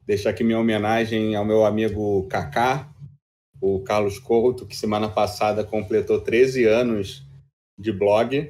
deixar aqui minha homenagem ao meu amigo Kaká, o Carlos Couto, que semana passada completou 13 anos de blog.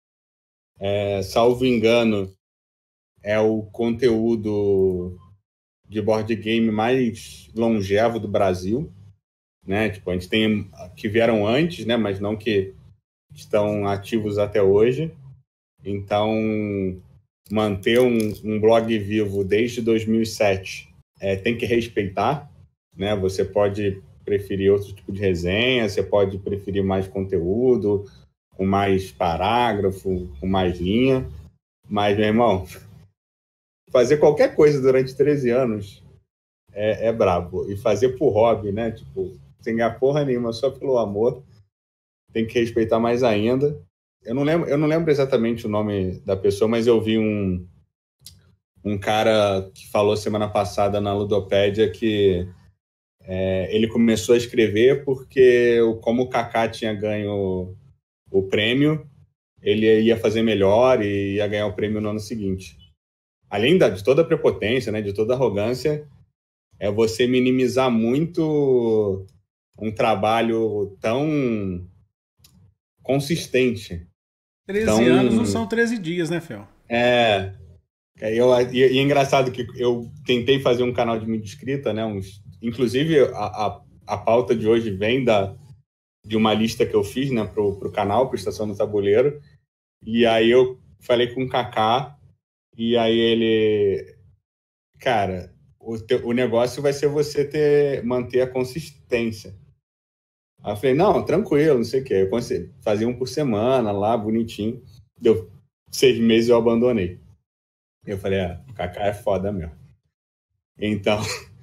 Salvo engano, é o conteúdo de board game mais longevo do Brasil, né? Tipo, a gente tem que vieram antes, né? Mas não que estão ativos até hoje. Então, manter um blog vivo desde 2007 tem que respeitar, né? Você pode preferir outro tipo de resenha, você pode preferir mais conteúdo, com mais parágrafo, com mais linha, mas, meu irmão, fazer qualquer coisa durante 13 anos é brabo. E fazer por hobby, né? Tipo, sem ganhar porra nenhuma, só pelo amor, tem que respeitar mais ainda. Eu não lembro exatamente o nome da pessoa, mas eu vi um cara que falou semana passada na Ludopédia que ele começou a escrever porque, como o Kaká tinha ganho o prêmio, ele ia fazer melhor e ia ganhar o prêmio no ano seguinte. Além de toda a prepotência, né, de toda a arrogância, é você minimizar muito um trabalho tão consistente. 13 anos não Tão. são 13 dias, né, Fel? É, e é engraçado que eu tentei fazer um canal de mídia escrita, né? Inclusive, a pauta de hoje vem de uma lista que eu fiz, né, pro canal, pro Estação do Tabuleiro. E aí eu falei com o Kaká, e aí ele. Cara, o negócio vai ser você manter a consistência. Aí eu falei, não, tranquilo, não sei o quê. Eu fazia um por semana lá, bonitinho. Deu 6 meses e eu abandonei. Eu falei, o Kaká é foda mesmo. Então,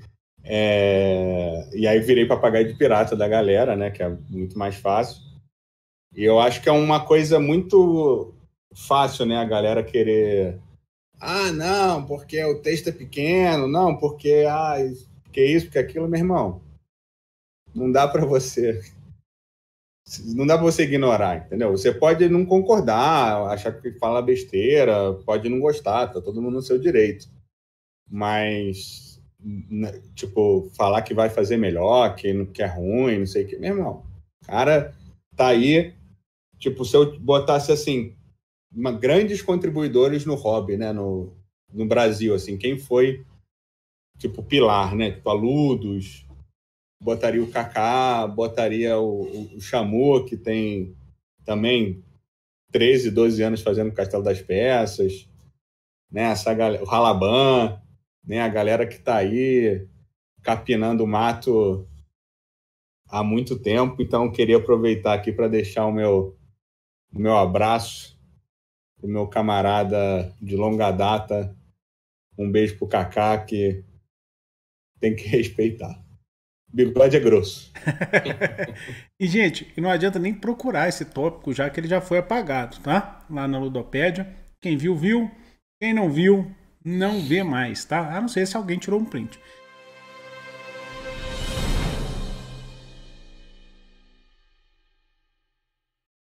e aí virei papagaio de pirata da galera, né, que é muito mais fácil. E eu acho que é uma coisa muito fácil, né, a galera querer... não, porque o texto é pequeno, não, porque isso, porque aquilo, meu irmão. Não dá para você... Não dá para você ignorar, entendeu? Você pode não concordar, achar que fala besteira, pode não gostar, tá todo mundo no seu direito. Mas, tipo, falar que vai fazer melhor, que é ruim, não sei o que, meu irmão. Cara, tá aí, tipo, se eu botasse assim, grandes contribuidores no hobby, né, no Brasil, assim, quem foi, tipo, pilar, né, tipo, a Ludus, botaria o Kaká, botaria o Chamu, que tem também 13, 12 anos fazendo Castelo das Peças, né, essa galera, o Halaban, né, a galera que tá aí capinando o mato há muito tempo, então queria aproveitar aqui para deixar o meu abraço para o meu camarada de longa data, um beijo pro Kaká, que tem que respeitar. Bigode é grosso. E, gente, não adianta nem procurar esse tópico, já que ele já foi apagado, tá? Lá na Ludopédia. Quem viu, viu. Quem não viu, não vê mais, tá? A não ser se alguém tirou um print.